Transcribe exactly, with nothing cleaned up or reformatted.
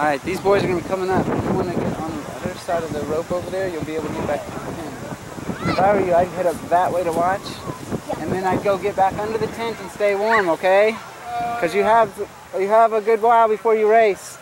Alright, these boys are going to be coming up. If you want to get on the other side of the rope over there, you'll be able to get back to the tent. If I were you, I'd head up that way to watch, and then I'd go get back under the tent and stay warm, okay? Because you have, you have a good while before you race.